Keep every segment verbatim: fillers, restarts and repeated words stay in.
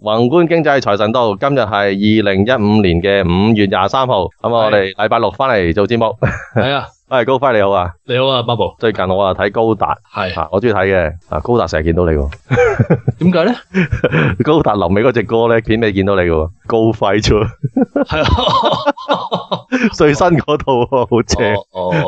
宏觀經濟財神到，今日係二零一五年嘅五月廿三號，咁我哋禮拜六翻嚟做節目。 係啊， 喂，高輝你好啊， 你好啊，Bubble。 最近我啊睇高達， 係啊，我中意睇嘅，啊，高達成日見到你喎。 點解咧？ 高達臨尾嗰隻歌咧，片尾見到你嘅，高輝啫。係啊，最新嗰套喎，好正。 哦，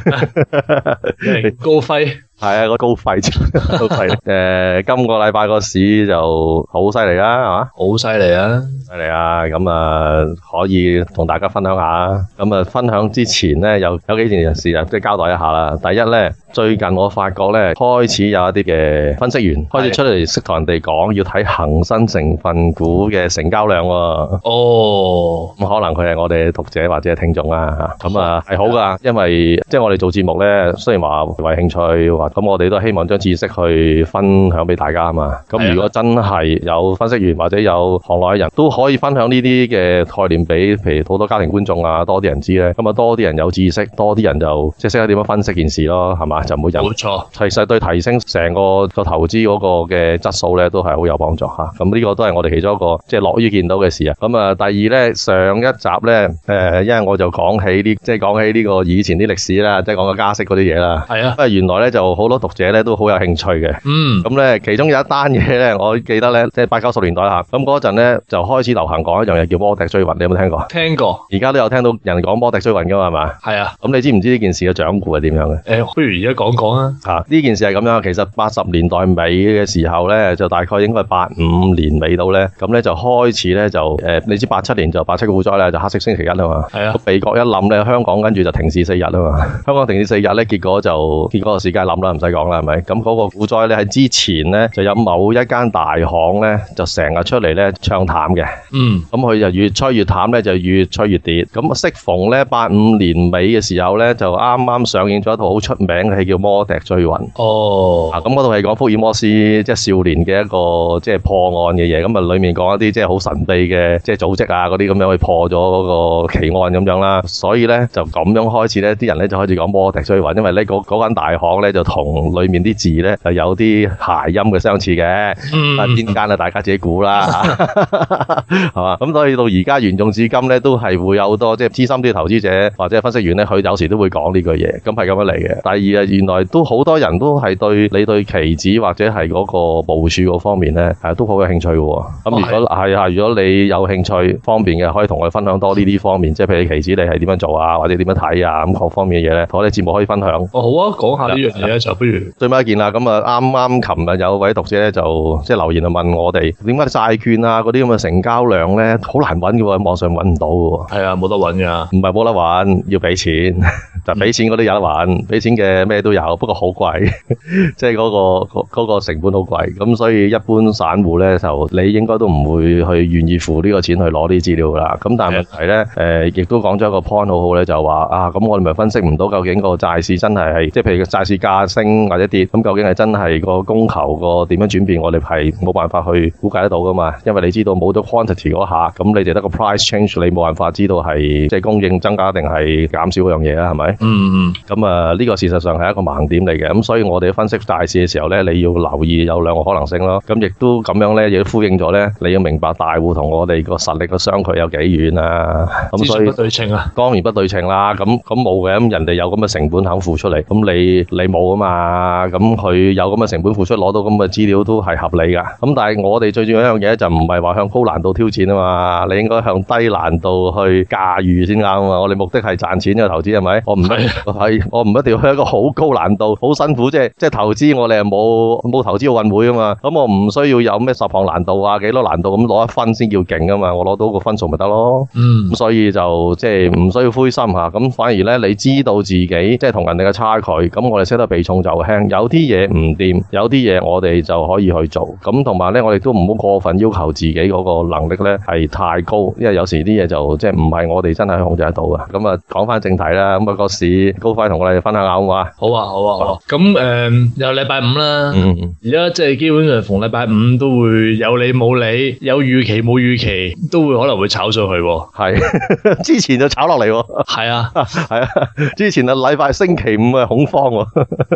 高輝。 係啊，個高費啫，高費。誒，今個禮拜個市就好犀利啦，係嘛？ 好犀利啊！ 犀利啊！咁啊，可以同大家分享下。咁啊，分享之前咧，有有幾件事啊，即係交代一下啦。第一咧，最近我發覺咧，開始有一啲嘅分析員開始出嚟識同人哋講，要睇恒生成分股嘅成交量喎。 哦， 咁可能佢係我哋讀者或者係聽眾啦嚇。咁啊係好噶，因為即係我哋做節目咧，雖然話為興趣話。咁我哋都希望將知識去分享俾大家啊嘛。咁如果真係有分析員或者有行內嘅人都可以分享呢啲嘅概念俾，譬如好多家庭觀眾啊，多啲人知咧。咁啊，多啲人有知識，多啲人就即係識得點樣分析件事咯，係嘛？就唔會有。冇錯。其實對提升成個個投資嗰個嘅質素咧，都係好有幫助嚇。咁呢個都係我哋其中一個即係樂於見到嘅事啊。咁啊，第二咧，上一集咧，誒，因為我就講起呢，即係講起呢個以前啲歷史啦，即係講個加息嗰啲嘢啦。係啊。因為原來咧就好多讀者咧都好有興趣嘅，嗯，咁咧其中有一單嘢咧，我記得咧，即係八九十年代吓，咁嗰陣咧就開始流行講一樣嘢叫摩迪追魂，你有冇聽過？聽過，而家都有聽到人講摩迪追魂噶嘛，係嘛？係啊，咁你知唔知呢件事嘅掌故係點樣嘅？誒、欸，不如而家講講啊。吓，呢件事係咁樣，其實八十年代尾嘅時候咧，就大概應該係八五年尾到咧，咁咧就開始咧就誒、呃，你知八七年就八七股災咧，就黑色星期一啊嘛，係啊，美國一冧咧，香港跟住就停市四日啊嘛，香港停市四日咧，結果就結果個世界冧啦，唔使講啦，係咪？咁嗰個股災咧喺之前咧就有某一間大行咧就成日出嚟咧唱淡嘅，嗯，咁佢就越吹越淡咧就越吹越跌。咁適逢咧八五年尾嘅時候咧就啱啱上映咗一套好出名嘅戲叫《摩迪追魂》。哦，啊咁嗰套戲講福爾摩斯即係少年嘅一個即係破案嘅嘢，咁啊裏面講一啲即係好神秘嘅即係組織啊嗰啲咁樣去破咗嗰個奇案咁樣啦。所以咧就咁樣開始咧啲人咧就開始講摩迪追魂，因為咧嗰嗰間大行咧就同裏面啲字咧就有啲諧音嘅相似嘅，嗯，但係邊間啊大家自己估啦，係嘛？咁所以到而家沿用至今咧，都係會有好多即係資深啲投資者或者分析員咧，佢有時都會講呢句嘢，咁係咁樣嚟嘅。第二啊，原來都好多人都係對你對期指或者係嗰個部署嗰方面咧，係都好有興趣嘅。咁如果係啊，如果你有興趣方面嘅，可以同我哋分享多呢啲方面，即係譬如期指你係點樣做啊，或者點樣睇啊，咁各方面嘅嘢咧，同我哋節目可以分享。哦，好啊，講下呢樣嘢咧，就不如最尾一件啦。咁啊，啱啱琴日有位讀者咧就即係留言就問我哋，點解債券啊嗰啲咁嘅成交量咧好難揾嘅喎，喺網上揾唔到嘅喎。係啊，冇得揾㗎。唔係冇得揾，要俾錢。就俾錢嗰啲有得揾，俾錢嘅咩都有，不過好貴，即係嗰個嗰個成本好貴。咁所以一般散戶咧就你應該都唔會去願意付呢個錢去攞啲資料㗎啦。咁但係問題咧誒，亦都講咗一個 point 好好咧，就話啊，咁我哋咪分析唔到究竟個債市真係係即係譬如個債市價升或者跌，咁究竟係真係個供求個點樣轉變，我哋係冇辦法去估計得到噶嘛？因為你知道冇咗 quantity 嗰下，咁你就得個 price change，你冇辦法知道係即係供應增加定係減少嗰樣嘢啦，係咪？嗯嗯。咁啊，呢個事實上係一個盲點嚟嘅。咁所以我哋分析大市嘅時候咧，你要留意有兩個可能性咯。咁亦都咁樣咧，亦都呼應咗咧，你要明白大戶同我哋個實力個相距有幾遠啊？咁所以不對稱啊，當然不對稱啦。咁咁冇嘅，咁人哋有咁嘅成本肯付出嚟，咁你你冇啊嘛？咁佢有咁嘅成本付出，攞到咁嘅資料都係合理噶。咁但係我哋最重要一樣嘢就唔係話向高難度挑戰啊嘛，你應該向低難度去駕馭先啱啊嘛。我哋目的係賺錢嘅投資係咪？我唔係係我唔一定要去一個好高難度、好辛苦，即係即係投資我哋係冇冇投資奧運會啊嘛。咁我唔需要有咩十項難度啊、幾多難度咁攞一分先叫勁啊嘛。我攞到個分數咪得咯。嗯，咁所以就即係唔需要灰心吓。咁反而咧，你知道自己即係同人哋嘅差距，咁我哋識得避重就輕。有啲嘢唔掂，有啲嘢我哋就可以去做。咁同埋咧，我哋都唔好過分要求自己嗰個能力咧係太高，因為有時啲嘢就即係唔係我哋真係控制得到嘅。咁啊，講翻正題啦。咁啊，個市高快同我哋分享下好唔好啊？好啊，好啊，好。咁誒，又禮拜五啦。嗯嗯。而家即係基本上逢禮拜五都會有理冇理，有預期冇預期，都會可能會炒上去。係，之前就炒落嚟。係啊，係啊。之前啊，禮拜星期五啊，恐慌。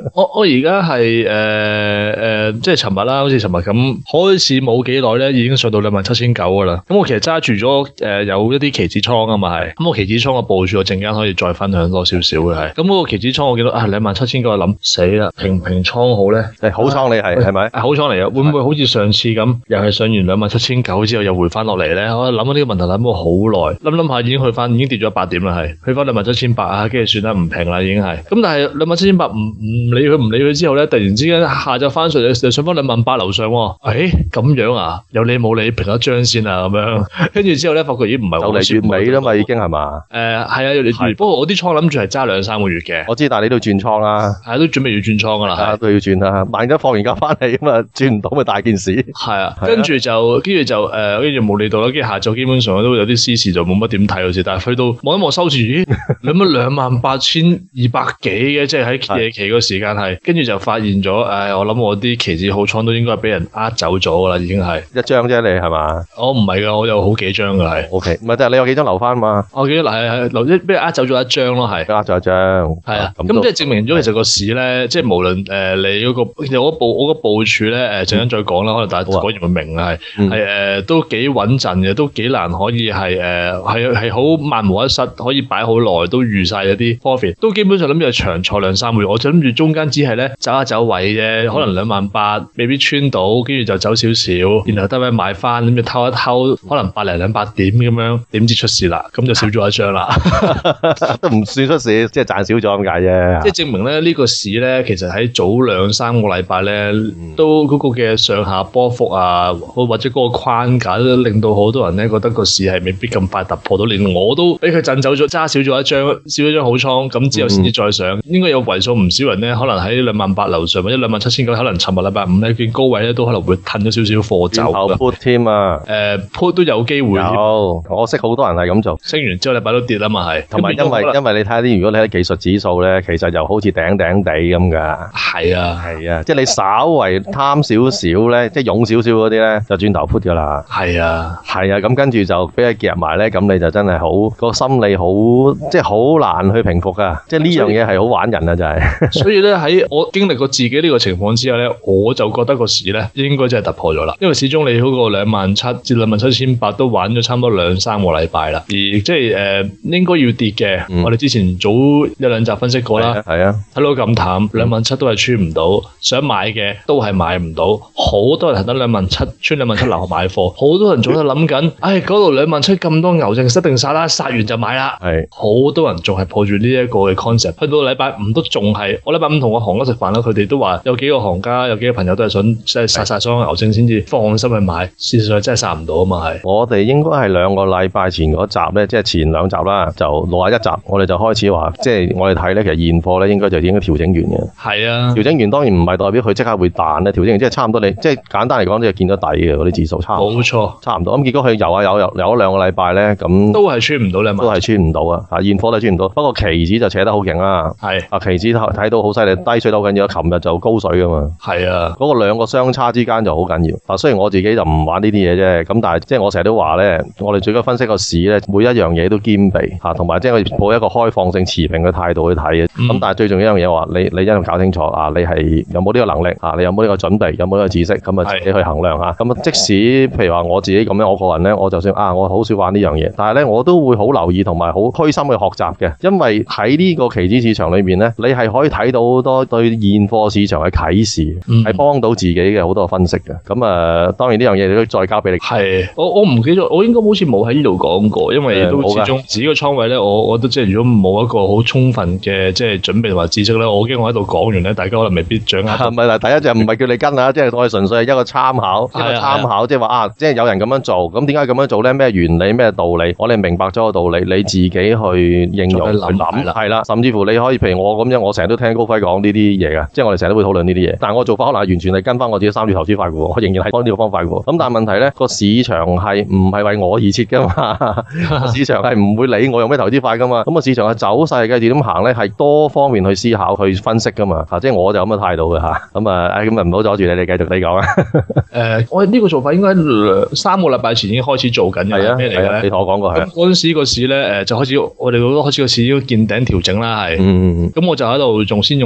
我我而家係誒誒，即係尋日啦，好似尋日咁開始冇幾耐咧，已經上到兩萬七千九噶啦。咁我其實揸住咗誒有一啲期指倉啊嘛係，咁我期指倉嘅部署我陣間可以再分享多少少嘅係。咁嗰個期指倉我見到啊兩萬七千九，我諗死啦，平唔平倉好咧？ 誒好倉你係係咪？ 好倉嚟啊！會唔會好似上次咁，又係上完兩萬七千九之後又回翻落嚟咧？我諗緊呢個問題諗咗好耐，諗諗下已經去翻，已經跌咗八點啦，係去翻兩萬七千八啊，跟住算啦，唔平啦已經係。咁但係兩萬七千八唔唔理佢唔理佢之後咧，突然之間下晝翻上嚟，上翻兩萬八樓上喎。誒咁樣啊？有理冇理平一張先啊咁樣。跟住之後咧，發覺咦唔係就嚟月尾啦嘛已經係嘛？ 誒係啊，越嚟越。不過我啲倉諗住係揸兩三個月嘅。 我知，但係你都轉倉啦。 係都準備要轉倉噶啦。係都要轉啦。萬一放完假翻嚟咁啊，轉唔到咪大件事。 係啊，跟住就跟住就誒，跟住冇理到啦。跟住下晝基本上都有啲私事就冇乜點睇好似，但係去到望一望收市，咦兩乜兩萬八千二百幾嘅，即係喺夜期個時間係，跟住就發現咗，誒、哎、我諗我啲期指好倉都應該俾人呃走咗噶啦，已經係一張啫，你係嘛？ 我唔係噶，我有好幾張噶係。 O K， 唔係即係你有幾張留翻嘛？ 我記得係係留一俾人呃走咗一張咯，係呃咗一張。係啊，咁即係證明咗其實個市咧，即係無論誒、呃、你嗰、那個其實我部我個部署咧，誒陣間再講啦，可能大家果然會明啦，係係誒都幾穩陣嘅，都幾難可以係誒係係好萬無一失，可以擺好耐，都預晒一啲 profit， 都基本上諗住係長坐兩三個月，我就諗住中間只係咧走一走位啫，可能兩萬八未必穿到，跟住就走少少，然後得位買翻，咁就偷一偷，可能百零兩百點咁樣，點知出事啦，咁就少咗一張啦， 都唔算出事，即係賺少咗咁解啫。 即係證明咧呢個市咧，其實喺早兩三個禮拜咧，都嗰個嘅上下波幅啊，或者嗰個框架都令到好多人咧覺得個市係未必咁快突破到，連我都俾佢震走咗，揸少咗一張，少咗一張好倉，咁之後先至再上，嗯、應該有為數唔少人咧，可能喺兩萬八樓上或者兩萬七千九，可能尋日禮拜五咧見高位咧都可能會褪咗少少貨走㗎。 put 添啊， 誒、呃、put 都有機會。 有，我識好多人係咁做， 升完之後禮拜都跌啊嘛係。 同埋因為因為你睇下啲，如果你睇技術指數咧，其實就好似頂頂地咁㗎。 係啊係啊，即係你稍為貪少少咧，即係勇少少嗰啲咧，就轉頭 put 㗎啦。 係啊係啊，咁跟住就俾佢夾埋咧，咁你就真係好個心理好，即係好難去平復㗎。即係呢樣嘢係好玩人啊，就係。 所以咧喺我經歷過自己呢個情況之下咧，我就覺得個市咧應該真係突破咗啦。因為始終你嗰個兩萬七至兩萬七千八都玩咗差唔多兩三個禮拜啦，而即係誒、呃、應該要跌嘅。嗯、我哋之前早一兩集分析過啦，係啊，睇到咁淡，兩萬七都係穿唔到，想買嘅都係買唔到，好多人係等兩萬七穿兩萬七樓買貨，好多人仲喺度諗緊，唉嗰度兩萬七咁多牛證，一定殺啦，殺完就買啦。係，好多人仲係抱住呢一個嘅 concept，去到禮拜五都仲係，我禮拜五同我行家食飯啦，佢哋都話有幾個行家，有幾個朋友都係想即係殺晒所有牛證先至放心去買，事實上真係殺唔到啊嘛係。我哋應該係兩個禮拜前嗰集咧，即係前兩集啦，就六十一集，我哋就開始話，即係我哋睇咧，其實現貨咧應該就應該調整完嘅。係啊，調整完當然唔係代表佢即刻會彈咧，調整完即係差唔多你，即係簡單嚟講，即係見咗底嘅嗰啲指數差唔多。冇錯，差唔多。咁結果佢游下游游游咗兩個禮拜咧，咁都係穿唔到兩萬，都係穿唔到啊！啊，現貨都係穿唔到。不過期指就扯得好勁啦。係啊，期指睇到好犀利，低水都好緊要。琴日就高水噶嘛。係啊，嗰個兩個相差之間就好緊要。啊，雖然我自己就唔玩呢啲嘢啫，咁但係即係我成日都話咧，我哋最緊分析個市咧，每一樣嘢都兼備嚇，同埋即係我哋抱一個開放性持平嘅態度去睇嘅。咁、嗯、但係最重要一樣嘢話，你你一定要搞清楚啊，你係有冇呢個能力啊？你有冇呢個準備？有冇呢個知識？咁啊自己去衡量嚇。咁啊，即使譬如話我自己咁樣，我個人咧，我就算啊，我好少玩呢樣嘢，但係咧我都會好留意同埋好虛心去學習嘅，因為喺呢個期指市場裏面咧，你係可以睇到好多對現貨市場嘅啟示，係、嗯、幫到自己嘅好多分析嘅。咁啊，當然呢樣嘢你都再交俾你。係，我我唔記得，我應該好似冇喺呢度講過，因為都始終自己個倉位咧，我我覺得即係如果冇一個好充分嘅即係準備同埋知識咧，我驚我喺度講完咧，大家可能未必掌握。唔係，第一就唔係叫你跟啊，即係我哋純粹係一個參考，一個參考，即係話啊，即係有人咁樣做，咁點解咁樣做咧？咩原理、咩道理？我哋明白咗個道理，你自己去應用去諗，係啦，甚至乎你可以譬如我咁樣，我成日都聽高輝講呢啲嘢㗎，即係我哋成日都會討論呢啲嘢。但係我做法可能係完全係跟翻我自己三注投資法嘅喎，我仍然係講呢個方法嘅喎。咁但係問題咧，個市場係唔係為我而設㗎嘛？市場係唔會理我用咩投資法㗎嘛？咁個市場嘅走勢嘅點行咧，係多方面去思考、去分析㗎嘛？嚇，即係我就咁嘅態度嘅嚇。咁啊，誒咁啊唔好阻住你哋繼續你講啊。誒，我呢個做法應該兩三個禮拜前已經開始做緊嘅。係啊，咩嚟嘅咧？你同我講過係。咁嗰陣時個市咧，誒就開始我哋嗰個開始個市要見頂調整啦，係。嗯嗯嗯。咁我就喺度仲先用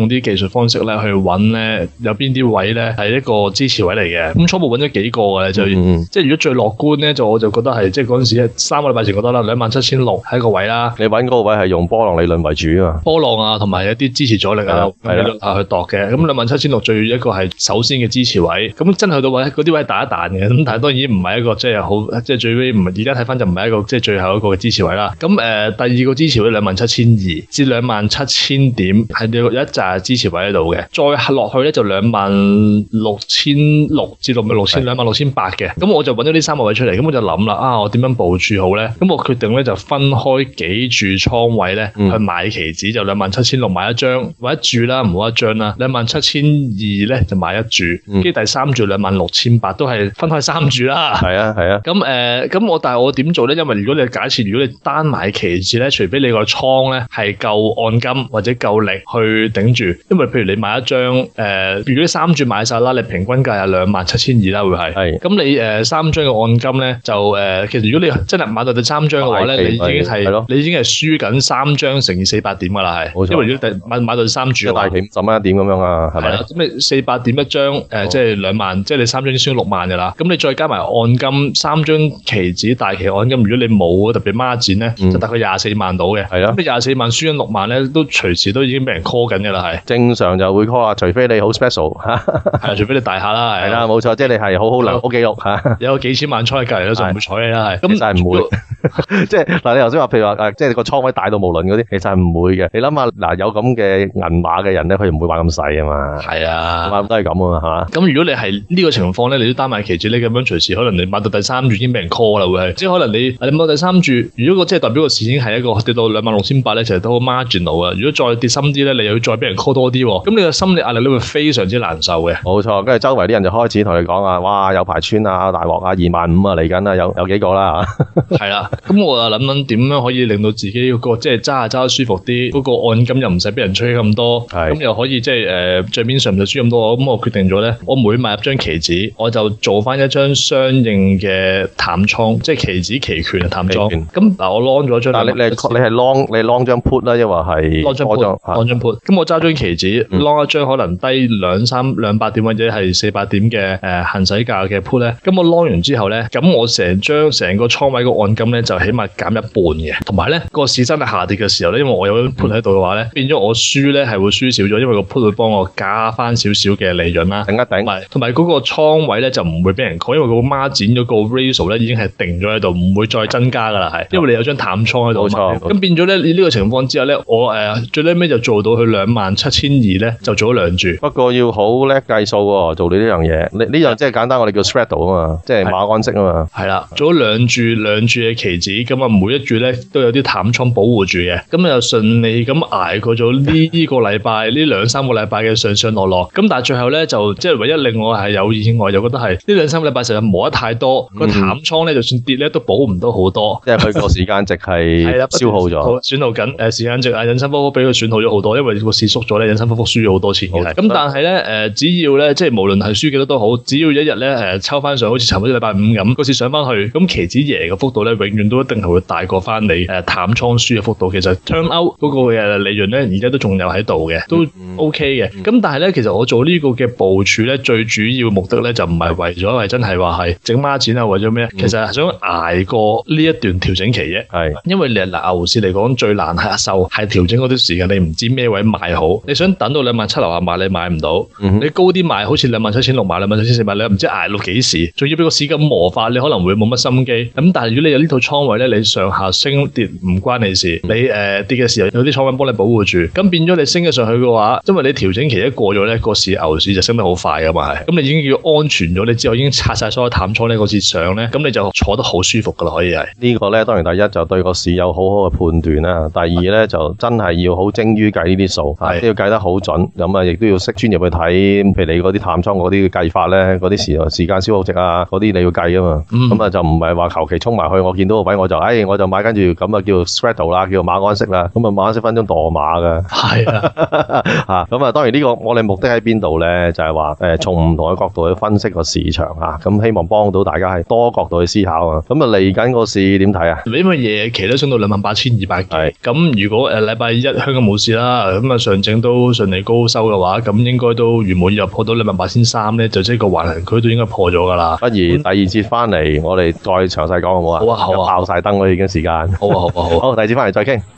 用啲技術方式咧去揾咧有邊啲位咧係一個支持位嚟嘅。咁初步揾咗幾個嘅就， 嗯、 即係如果最樂觀咧，就我就覺得係即係嗰陣時三個禮拜前覺得啦，兩萬七千六係一個位啦。 你揾嗰個位係用波浪理論為主啊嘛， 波浪啊，同埋一啲支持阻力啊， 係啦啊去度嘅。咁兩萬七千六最一個係首先嘅支持位，咁真係去到位嗰啲位打一彈嘅。咁但係當然唔係一個即係好即係最尾唔係而家睇翻就唔係一個即係最後一個嘅支持位啦。咁誒、呃、第二個支持位兩萬七千二至兩萬七千點係有一紮支持位喺度嘅，再落去咧就兩萬六千六至六萬六千兩萬六千八嘅。咁我就揾咗呢三個位出嚟，咁我就諗啦，啊我點樣部署好咧？咁我決定咧就分開幾注倉位咧、嗯、去買期指，就兩萬七千六買一張，或者注啦，唔好一張啦。兩萬七千二咧就買一注，跟住、嗯、第三注兩萬六千八都係分開三注啦。 係啊係啊。咁誒咁我但係我點做咧？因為如果你假設如果你單買期指咧，除非你個倉咧係夠按金或者夠力去頂住，因為譬如你買一張誒、呃，如果你三注買晒啦，你平均價係兩萬七千二啦，會係。係。咁你誒、呃、三張嘅按金咧就誒、呃，其實如果你真係買到第三張嘅話咧，你已經係你已經係輸緊三張乘以四百點噶啦，係。冇錯。因為如果第買買到三注嘅話，大期五十蚊一點咁樣啊，係咪？咁你四百點一張誒、呃，即係兩萬，即係你三張已經輸六萬噶啦。咁你再加埋按金三張期指大期按金，如果你冇特別孖展咧，嗯、就大概廿四萬到嘅。係咯。咁你廿四萬輸緊六萬咧，都隨時都已經俾人 call 緊嘅啦，係。正常就會 call 啊，除非你好 special 嚇。係啊，除非你大客啦，係。係啦，冇錯，即係你係好好良好記錄嚇。有幾千萬倉喺隔離都就唔會睬你啦，係。咁其實係唔會。即係嗱，你頭先話譬如話誒，即係個倉位大到無論嗰啲，其實係唔會嘅。你諗下嗱，有咁嘅銀碼嘅人咧，佢唔會玩咁細啊嘛。係啊，玩都係咁啊嘛，係嘛？咁如果你係呢個情況咧，你都單買期指，你咁樣隨時可能你買到第三注已經俾人 call 啦，會係。即係可能你你買到第三注，如果個即係代表個市已經係一個跌到兩萬六千八咧，其實都好 marginal 啊。如果再跌深啲咧，你又要再俾人 call 多啲，咁你個心理壓力咧會非常之難受嘅。冇錯，跟住周圍啲人就開始同你講啊，哇，有排穿啊，大鑊啊，二萬五啊嚟緊啊，有有幾個啦嚇。係啦，咁我啊諗諗點樣可以令到自己嗰個即係揸下揸得舒服啲，嗰個按金又唔使俾人吹咁多，咁又可以即係誒帳面上唔使輸咁多。咁我決定咗咧，我每買入張期指，我就做翻一張相應嘅淡倉，即係期指期權嘅淡倉。咁嗱，我 long 咗張，但係你你你係 long 你 long 張 put 啦，抑或係 long 張 put，long 張 put。咁我揸張期指 long 一張可能低兩三兩百點或者係四百點嘅誒行使價嘅 put 咧，咁我 long 完之後咧，咁我成張成個倉位個按金咧就起碼減一半嘅，同埋咧個市真係下跌嘅時候咧，因為我有 put 喺度嘅話咧，變咗我輸咧係會輸少咗，因為個 put 會幫我加翻少少嘅利潤啦，頂一頂，同埋同埋嗰個倉位咧就唔會俾人 call，因為個孖展嗰個 ratio 咧已經係定咗喺度，唔會再增加噶啦，係，因為你有張淡倉喺度，冇錯。咁變咗咧，你呢個情況之下咧，我誒、呃、最尾尾就做到去兩萬七千二咧，就做咗兩注。不過要好叻計數喎，做你呢樣嘢，呢呢樣即係簡單，我哋叫 straddle 啊嘛，即係馬鞍式啊嘛。係啦，做咗兩注兩注嘅期指，咁啊每一注咧都有啲淡倉保護住嘅，咁又順利咁捱過咗呢個禮拜呢兩三個禮拜嘅上上落落。咁但係最後咧就即係唯一令我係有意外，就覺得係呢兩三個禮拜實在磨得太多，個、嗯、淡倉咧就算跌咧都保唔到好多，即係佢個時間值係消耗咗，損耗緊誒時間值啊，引伸波幅俾佢損耗咗好多，因為個市縮咗咧，引伸波幅輸咗好多錢嘅。咁但係咧誒，只要咧即係無論係輸幾多都好，只要一日咧誒抽翻上，好似尋日禮拜五咁，個市上翻去，咁期指贏嘅幅度咧，永遠都一定係會大過翻你誒淡倉輸嘅幅度。其實 turn out 嗰個嘅利潤咧，而家都仲有喺度嘅，都 OK 嘅。咁、嗯、但係咧，其實我做呢個嘅部署咧，最主要目的咧就唔係為咗係真係話係整孖展啊，為咗咩？其實係想捱過呢一段調整期啫。係，因為你嗱牛市嚟講最難係受係調整嗰啲時間，你唔知咩位買好。你想等到兩萬七樓下買，你買唔到。嗯、你高啲買，好似兩萬七千六買，兩萬七千四買，你唔知捱到幾時，仲要俾個市咁磨法，你可能會冇乜心機。咁但係如果你有呢套倉位咧，你上下升跌唔關你事，你誒、呃、跌嘅時候有啲倉位幫你保護住，咁變咗你升咗上去嘅話，因為你調整期一過咗咧，個市牛市就升得好快噶嘛，係。咁你已經叫安全咗，你之後已經拆晒所有淡倉呢個市上咧，咁你就坐得好舒服噶啦，可以係。呢個咧當然第一就對個市有好好嘅判斷啦，第二咧就真係要好精於計呢啲數，都要計得好準，咁啊亦都要識專業去睇，譬如你嗰啲淡倉嗰啲計法咧，嗰啲時時間消耗值啊，嗰啲你要計啊嘛，咁、嗯、啊就唔係話求其衝埋去，我見到到個位我就，哎，我就買跟住咁啊，叫做 straddle 啦，叫做馬鞍式啦。咁啊，馬鞍式分鐘墮馬㗎。 係啊， 嚇咁啊，當然呢個我哋目的喺邊度咧？就係話誒，從唔同嘅角度去分析個市場嚇，咁希望幫到大家係多角度去思考啊。咁啊，嚟緊個市點睇啊？ 因為夜期都升到兩萬八千二百幾， 係咁如果誒禮拜一香港冇事啦，咁啊上證都順利高收嘅話，咁應該都如無意外破到兩萬八千三咧，就即係個橫行區都應該破咗㗎啦。 不如第二節翻嚟，我哋再詳細講好唔好啊？ 好啊好啊， 爆晒燈啦已經時間。 好啊好啊好啊。 好，第二節翻嚟再傾。